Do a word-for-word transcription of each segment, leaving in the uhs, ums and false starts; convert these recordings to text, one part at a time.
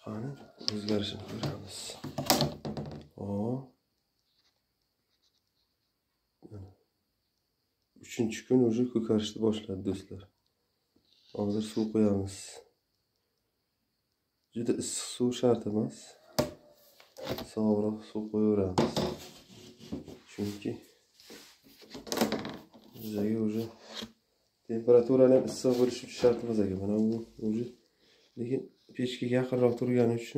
Qani o'zgarishini ko'ramiz. Hop. uchinchi kun уже ko'karishni boshladi do'stlar. Hozir suv qo'yamiz. Juda issiq suv shart emas. Sovuqroq suv qo'yaveramiz. Chunki bizga уже temperaturani issiq bo'lishi shart emas ekan. Mana bu уже lekin pechga yaqinroq turgani uchun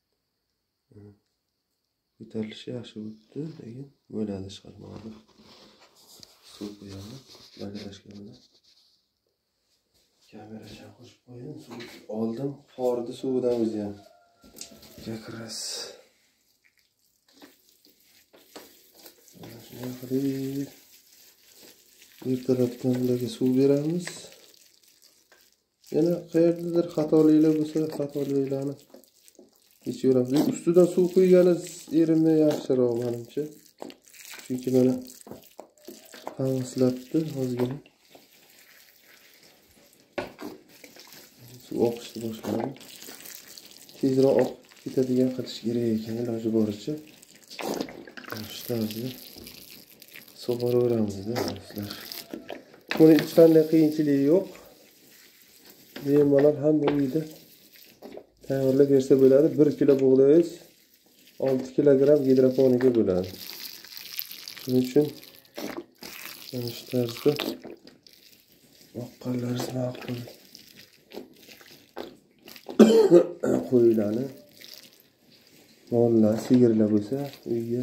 ko'tarilishi yaxshi bo'ldi, lekin bo'ladi chiqarmadi. Suv qo'yamiz. Maydalashga bilan kameraga qo'shib qo'ying. Suv oldim, qordi suvidan o'zi ham. Yakras. Mana qilib ertalabdan ularga suv beramiz. Yana qayerdadir xatoliklar bo'lsa, xatoliklarni kechaveramiz. Ustidan suv quyganingiz erimni yaxshiroq menimcha. Chunki mana havaslabdi ozgina. Suv oqishni boshladi. Tezroq oqib ketadigan qilish kerak ekan, iloji boricha. Shu tarzda sug'oraveramiz do'stlar. Buni hech qanday qiyinchiligi yo'q. Bemalol hamma uyda tayyorlab bersa bo'ladi. bir kilo bug'doyingiz olti kilogramm gidroponika bo'ladi. Shuning uchun mana shu tarzda oqqanlaringiz ma'qul. Qo'ylarni mollar, sigirlar bo'lsa, uyga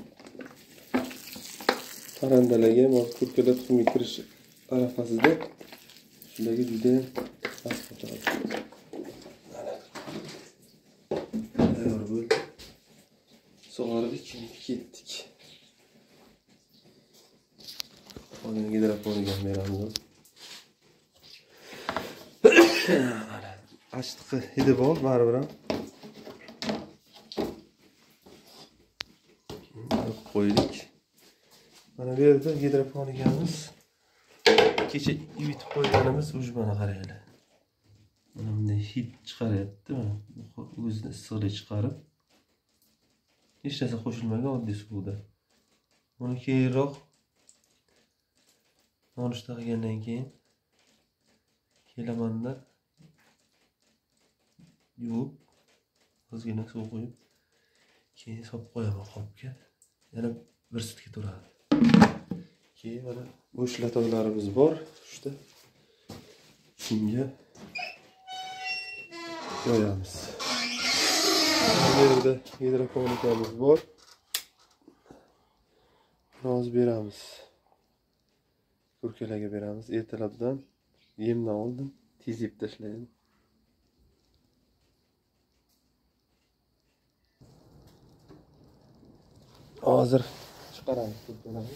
parrandalarga ham kurkalar tuxumga kirish arafasida shularga juda ham asqotadi. Tayyor bo'ldi. Sug'ordik, ketdik. Qolgan gidroponika beramiz. Achtiqi hidi bor, baribir ham. Qo'ydik. Mana bu yerda gidroponikamiz. Kecha yutib qo'yganimiz uj mana qaranglar. Mana bunday hid chiqaryapti. O'zini issiqlik chiqarib. Hech narsa qo'shilmagan oddiy suvda. Buni keyinroq nonushta qilgandan keyin kelamanda yuvib, ozgina suv qo'yib, keyin solib qo'yaman qopga. Yana bir sutga turadi. Keyin mana bo'sh latoylarimiz bor. Shunda shunga qo'yamiz. Bu yerda gidroponikamiz bor. Biroz beramiz. Kurkalarga beramiz. Ertalabdan yemdan oldin tez yeb tashlaydi. Hozir chiqaramiz kurkalarni.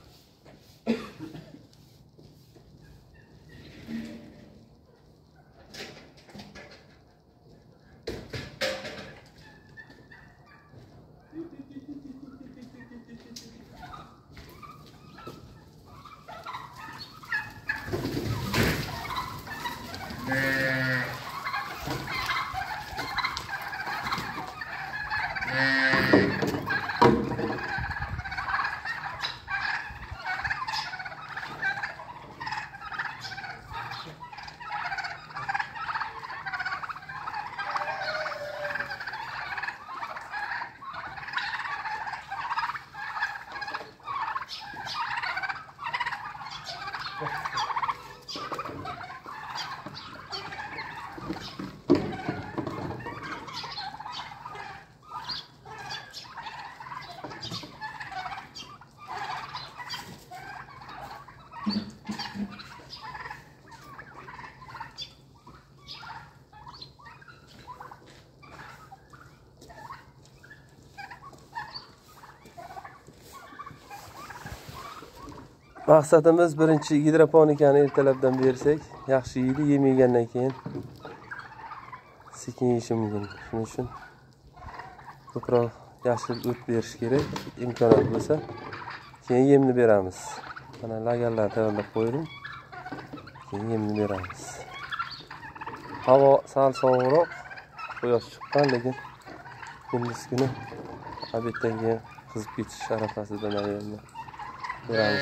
Maqsadimiz birinchi gidroponikani ertalabdan bersak, yaxshi yeydi, yemaygandan keyin sekin yeyishi mumkin. Shuning uchun ko'proq yashil o't berish kerak, imkoniyat bo'lsa, keyin yemni beramiz. Mana lagarlarni tayyorlab qo'ydim. Keyin yemni beramiz. Havo sal sovuqroq, quyosh chiqqan, lekin kunduz kuni obeddan keyin qizib ketish arafasida mana endi ko'ramiz.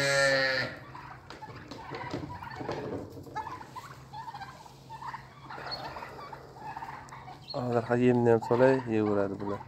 Hozir ha yemni ham solay, yeyaveradi bular.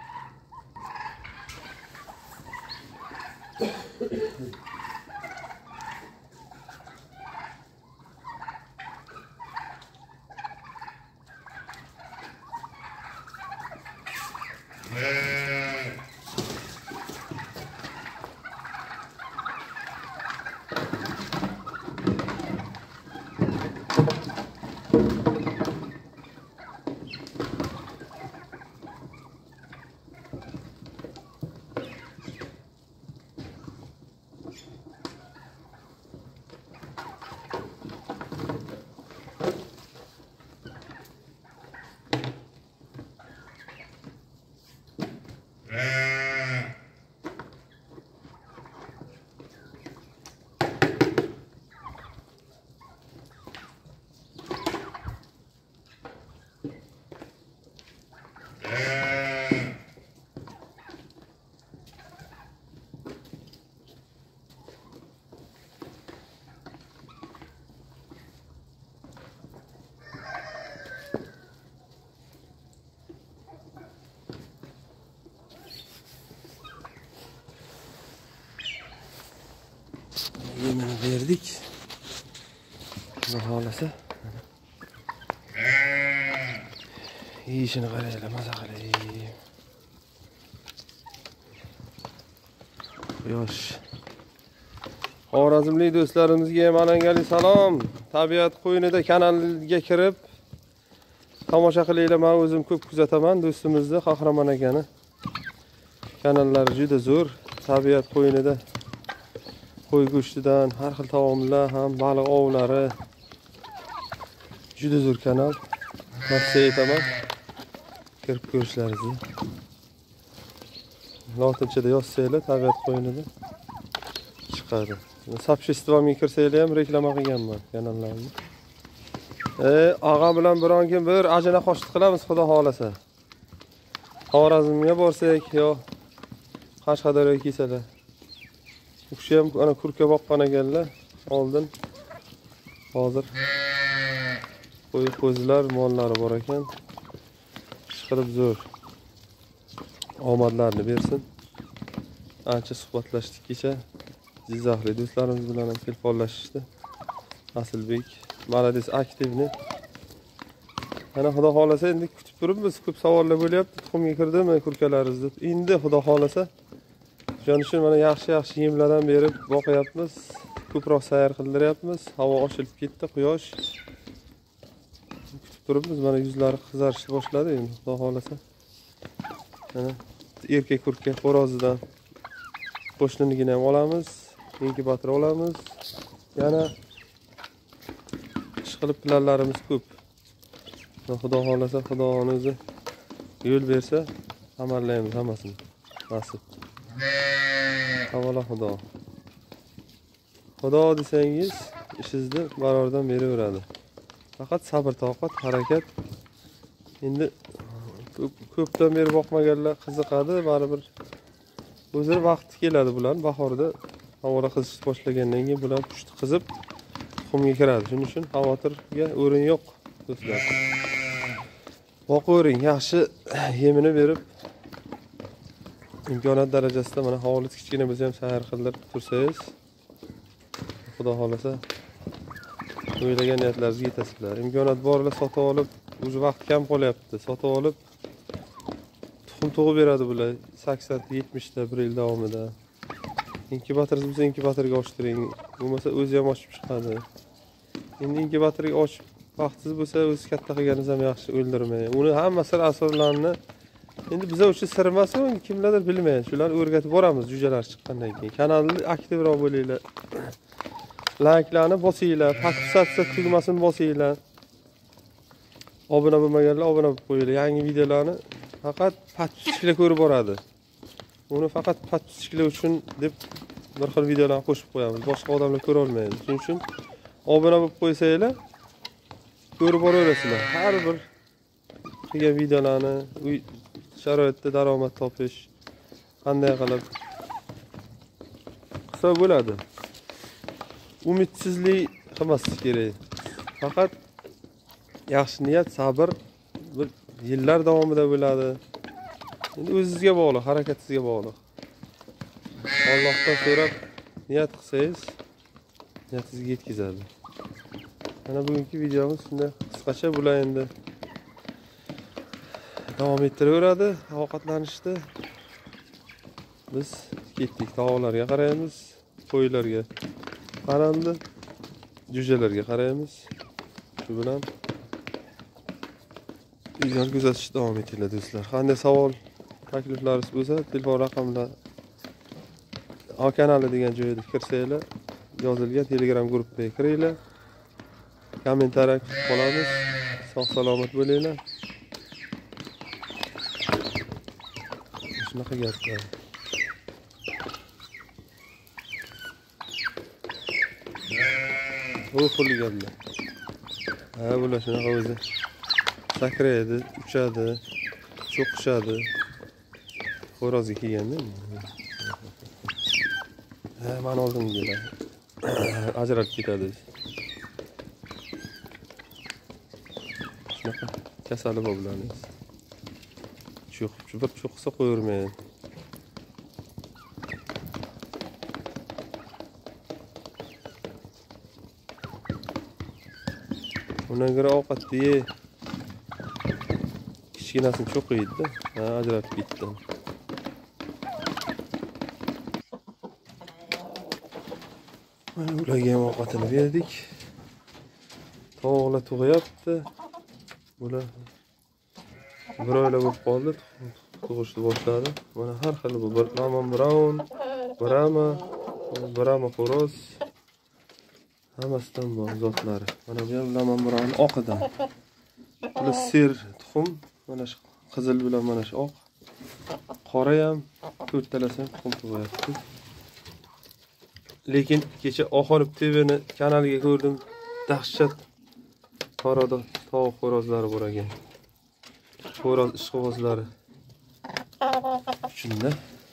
Yemini verdik. Xudo xolasa. Yeyishini qaraylar, maza qilay. Quyosh. Xorazmlik do'stlarimizga ham alangali salom. Tabiat qo'ynida kanalga kirib tomosha qilinglar. Men o'zim ko'p kuzataman do'stimizni, Qahramon akani. Kanallari juda zo'r. Tabiat qo'ynida qo'y go'shtidan har xil taomlar ham baliq ovlari juda zo'r kanal. Tavsiya etaman. Kirib ko'rishlaringizni. Lotinchada yozsanglar tabiat qo'ynida chiqadi. Subshistvamga kirsanglar ham reklama qilganman kanallarni. E, og'a bilan biron kim bir ajina qo'shib qilamiz xudo xolasa. Xorazmga borsak yo Qashqadaryoga kelsalar. U kishi ham ana kurka boqqan ekanlar oldin. Hozir qo'y qo'zilar mollari bor ekan. Chiqib zo'r. Omadlarni bersin. Ancha suhbatlashdik kecha. Jizzaxli do'stlarimiz bilan ham telefonlashishdi. Asilbek, Malades aktivni. Ana xudo xolasa endi kutib turibmiz. Ko'p savollar bo'lyapti. Tuxumga kirdimi kurkalaringiz deb. Endi xudo xolasa shuning uchun mana yaxshi-yaxshi yemlardan berib boqyapmiz. Ko'proq sayr qildiryapmiz. Havo ochilib ketdi, quyosh. Kutib turibmiz. Mana yuzlari qizarishni boshladi endi xudo xolasa. Mana erkak kurka xo'rozidan qo'shninigini ham olamiz. Inkubator olamiz. Yana ish qilib planlarimiz ko'p. Xudo xolasa, Xudoning o'zi yo'l bersa, amallaymiz hammasini. Nasib. Avvalo Xudo. Xudo desangiz, ishingizni barordan beraveradi. Faqat sabr, toqat, harakat. Endi ko'pdan beri boqmaganlar qiziqadi, baribir o'zi vaqti keladi bular. Bahorda havolar qizishni boshlagandan keyin bular pushti qizib tuxumga kiradi. Shuning uchun xavotirga o'rin yo'q, do'stlar. Boqavering, yaxshi yemini berib imkoniyat darajasida mana hovli kichkina bo'lsa ham sayr qildirib tursangiz, xudo xolasa o'ylagan niyatlaringizga yetasizlar. Imkoniyat borlar sotib olib, o'zi vaqt kam qolyapti. Sotib olib tuxum tug'ib beradi bular sakson yetmish ta bir yil davomida. Inkubatorsiz bo'lsa inkubatorga ochtiring. Bo'lmasa o'zi ham ochib chiqadi. Endi inkubatorga ochib vaqtsiz bo'lsa o'z katta qilganingiz ham yaxshi, o'ldirmang. Uni hamma sir asrorlarini endi bizlar uchun sir emas, kimlardir bilmaydi. Shularni o'rgatib boramiz jo'jalar chiqqandan keyin. Kanalni aktivroq bo'linglar. Like'larni bosinglar, podpisatsiya tugmasini bosinglar. Obuna bo'lmaganlar obuna bo'lib qo'yinglar. Yangi videolarni faqat podpischiklar ko'rib boradi. Uni faqat podpischiklar uchun deb bir xil videolarni qo'shib qo'yamiz. Boshqa odamlar ko'ra olmaydi. Shuning uchun obuna bo'lib qo'ysanglar, ko'rib boraverasizlar. Har bir qilgan videolarni, uy sharoitida daromad topish qanday qilib qilsa bo'ladi. Umidsizlik qilmaslik kerak. Faqat yaxshi niyat, sabr bir yillar davomida bo'ladi. Endi o'zingizga bog'liq, harakatingizga bog'liq. Allohdan so'rab niyat qilsangiz, niyatingizga yetkazadi. Mana bugungi videomiz shunday qisqacha bular endi davom ettiraveradi ovqatlanishda. Biz ketdik, tog'larga qaraymiz, qo'ylarga, parranda, jo'jalarga qaraymiz. Shu bilan videoni kuzatishda davom etinglar do'stlar. Qanday savol, takliflaringiz bo'lsa, telefon raqamlar A kanali degan joyga kirsanglar, yozilgan Telegram gruppiga kiringlar. Kommentariy qolamiz. Sog' salomat bo'linglar. Shunaqa gaplar. Bu xulganlar. Ha, bular shunaqa o'zi. Sakraydi, uchadi, cho'qishadi. Xo'rozga kelganda. Ha, men oldim deylar. Ajralib ketadi. Shunaqa kasali bor bularning. Cho'qib, bir cho'qsa qo'yvermaydi. Undan ko'ra ovqatni ye. Kichkinasini cho'qiydi-da. Ha, ajralib ketdi. Mana ularga ham ovqatini berdik. Tovuqlar tug'yapti. Bular bir oylar bo'lib qoldi, tug'ishni boshladi. Mana har xil bu bir lamon brown, brama, brama xo'roz. Hammasidan bor zotlari. Mana bu ham lamon brown oqidan. Bular ser tuxum, mana shu qizil bilan mana shu oq. Qora ham to'rtalasi tuxum tug'yapti. Lekin kecha Oxonib T V'ni kanaliga ko'rdim. Dahshat Farada tovuq xo'rozlari bor ekan. Xo'roz ishqibozlari. Shunda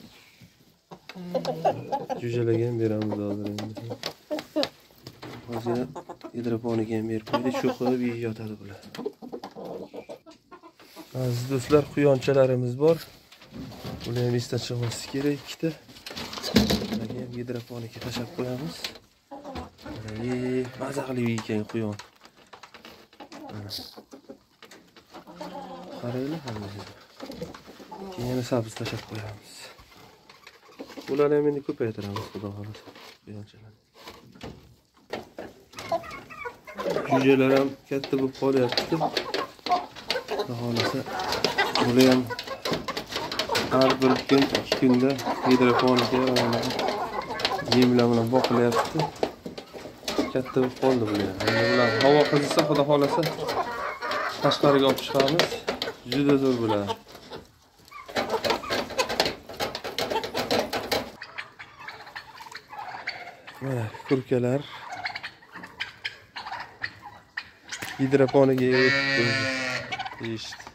jo'jalarga ham beramiz hozir endi. Hozir hidroponiga ham berib qo'ydik, cho'qib yeyotadi bular. Aziz do'stlar, quyonchalarimiz bor. Ular ham esdan chiqmaslik kerak ikkita. Ularga ham hidroponiga tashlab qo'yamiz. Ey, maza qilib ekan quyon. Qaraylar hamma. Keyin sabz tashlab qo'yamiz. Ularni ham endi ko'paytiramiz, xudo xolasa. Quyonchalar. Jo'jalar ham katta bo'lib qolyapti. Xudo xolasa bular ham har bir kun, ikki kunda hidroponiga yemlar bilan boqilyapti. Katta bo'lib qoldi bular. Endi bular havo qizisa, xudo xolasa tashqariga olib chiqamiz. Juda zo'r bo'ladi. Mana kurkalar hidroponiga yeyishdi.